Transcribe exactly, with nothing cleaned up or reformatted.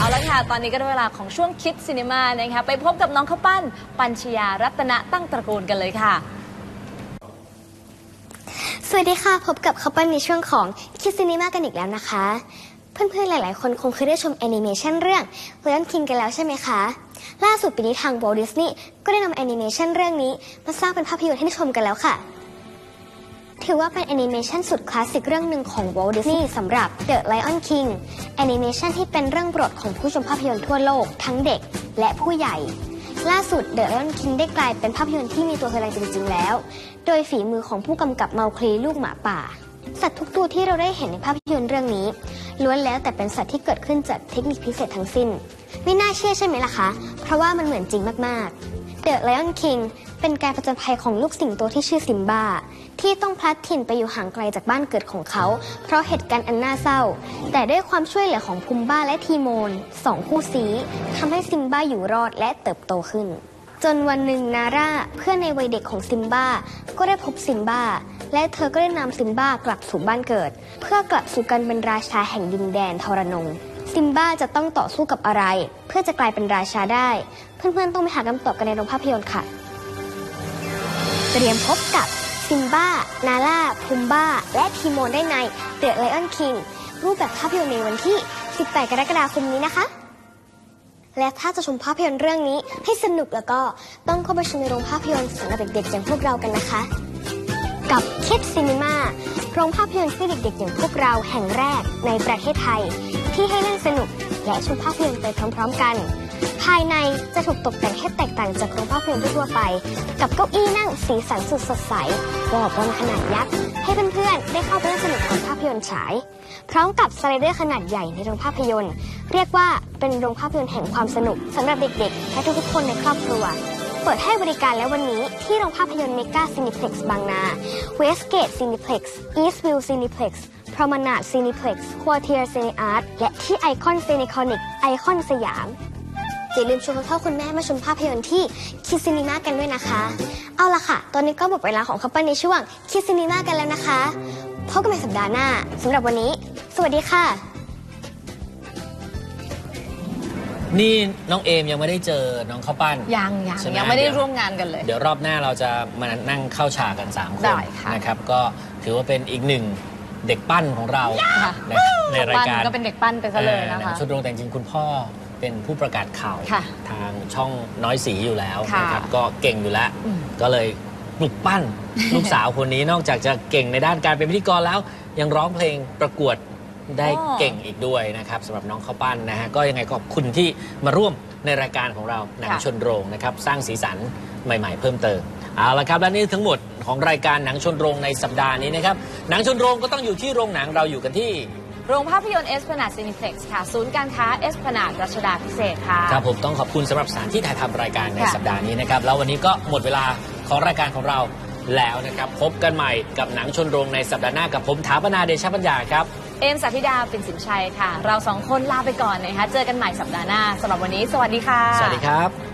เอาละค่ะตอนนี้ก็ได้เวลาของช่วงคิดซีนีมานะคะไปพบกับน้องข้าวปั้นปัญชยารัตนตั้งตระกูลกันเลยค่ะสวัสดีค่ะพบกับข้าวปั้นในช่วงของคิดซีนีมากันอีกแล้วนะคะเพื่อนๆหลายๆคนคงเคยได้ชมแอนิเมชันเรื่อง Lion King กันแล้วใช่ไหมคะล่าสุดปีนี้ทาง Walt Disney ก็ได้นำแอนิเมชันเรื่องนี้มาสร้างเป็นภาพยนตร์ให้ได้ชมกันแล้วค่ะถือว่าเป็นแอนิเมชันสุดคลาสสิกเรื่องหนึ่งของ Walt Disney สำหรับ The Lion King แอนิเมชันที่เป็นเรื่องโปรดของผู้ชมภาพยนตร์ทั่วโลกทั้งเด็กและผู้ใหญ่ล่าสุด The Lion King ได้กลายเป็นภาพยนตร์ที่มีตัวพลังจริงๆแล้วโดยฝีมือของผู้กำกับเมาคลีลูกหมาป่าสัตว์ทุกตัวที่เราได้เห็นในภาพยนตร์เรื่องนี้ล้วนแล้วแต่เป็นสัตว์ที่เกิดขึ้นจากเทคนิคพิเศษทั้งสิ้นไม่น่าเชื่อใช่ไหมล่ะคะเพราะว่ามันเหมือนจริงมากๆ The Lion King เป็นการผจญภัยของลูกสิงโตที่ชื่อซิมบาที่ต้องพลัดถิ่นไปอยู่ห่างไกลจากบ้านเกิดของเขาเพราะเหตุการณ์อันน่าเศร้าแต่ด้วยความช่วยเหลือของพุมบ้าและทีโมนสองคู่ซี้ทำให้ซิมบาอยู่รอดและเติบโตขึ้นจนวันหนึ่งนาร่าเพื่อนในวัยเด็กของซิมบาก็ได้พบซิมบาและเธอก็ได้นำซิมบากลับสู่บ้านเกิดเพื่อกลับสู่การเป็นราชาแห่งดินแดนทรนงซิมบาจะต้องต่อสู้กับอะไรเพื่อจะกลายเป็นราชาได้เพื่อนๆต้องไปหาคำตอบกันในโรงภาพยนตร์ค่ะเตรียมพบกับซิมบานาร่าพุมบ้าและทีโมนได้ใน The Lion King รูปแบบภาพยนตร์ในวันที่สิบแปดกรกฎาคมนี้นะคะและถ้าจะชมภาพยนตร์เรื่องนี้ให้สนุกแล้วก็ต้องเข้าไปชมในโรงภาพยนตร์สำหรับเด็กๆอย่างพวกเรากันนะคะกับ Kids Cinema โรงภาพยนตร์เพื่อเด็กๆอย่างพวกเราแห่งแรกในประเทศไทยที่ให้เล่นสนุกและชมภาพยนตร์ไปพร้อมๆกันภายในจะถูกตกแต่งให้แตกต่างจากโรงภาพยนตร์ทั่วไปกับเก้าอี้นั่งสีสันสุดสดใสวอลบอลขนาดยักษ์ให้เพื่อนๆได้เข้าไปเล่นสนุกก่อนภาพยนตร์ฉายพร้อมกับสไลเดอร์ขนาดใหญ่ในโรงภาพยนตร์เรียกว่าเป็นโรงภาพยนตร์แห่งความสนุกสำหรับเด็กๆและทุกๆคนในครอบครัวเปิดให้บริการแล้ววันนี้ที่โรงภาพยนตร์เมกาซีนิเพล็กซ์บางนาเวสเกตซีนิเพล็กซ์อีสต์วิวซีนิเพล็กซ์พรอมนาดซีนิเพล็กซ์ควอเทียร์ซีนิอาร์ตและที่ไอคอนซีนิคอนิกไอคอนสยามอย่าลืมชวนคุณพ่อคุณแม่มาชมภาพยนตร์ที่คิดซีนีมากันด้วยนะคะเอาล่ะค่ะตอนนี้ก็หมดเวลาของคัพเปิ้ลในช่วงคิดซีนีมากันแล้วนะคะพบกันใหม่สัปดาห์หน้าสำหรับวันนี้สวัสดีค่ะนี่น้องเอมยังไม่ได้เจอน้องข้าวปั้นยังยังยังไม่ได้ร่วมงานกันเลยเดี๋ยวรอบหน้าเราจะมานั่งเข้าฉากกันสามคนนะครับก็ถือว่าเป็นอีกหนึ่งเด็กปั้นของเราในรายการก็เป็นเด็กปั้นไปซะเลยนะคะชุดโรงแต่จริงคุณพ่อเป็นผู้ประกาศข่าวทางช่องน้อยสีอยู่แล้วนะครับก็เก่งอยู่แล้วก็เลยปลุกปั้นลูกสาวคนนี้นอกจากจะเก่งในด้านการเป็นพิธีกรแล้วยังร้องเพลงประกวดได้เก่งอีกด้วยนะครับสำหรับน้องข้าวปั้นนะฮะก็ยังไงขอบคุณที่มาร่วมในรายการของเราหนังชนโรงนะครับสร้างสีสันใหม่ๆเพิ่มเติมเอาละครับและนี่ทั้งหมดของรายการหนังชนโรงในสัปดาห์นี้นะครับหนังชนโรงก็ต้องอยู่ที่โรงหนังเราอยู่กันที่โรงภาพยนตร์เอสพลานาดซีนิเพล็กซ์ค่ะศูนย์การค้าเอสพลานาดรัชดาภิเษกค่ะครับผมต้องขอบคุณสำหรับสถานที่ถ่ายทำรายการในสัปดาห์นี้นะครับแล้ววันนี้ก็หมดเวลาของรายการของเราแล้วนะครับพบกันใหม่กับหนังชนโรงในสัปดาห์หน้ากับผมถาปนาเดชปัญญาครับเอมสัทธิดาปิ่นสินชัยค่ะเราสองคนลาไปก่อนนะคะเจอกันใหม่สัปดาห์หน้าสำหรับวันนี้สวัสดีค่ะสวัสดีครับ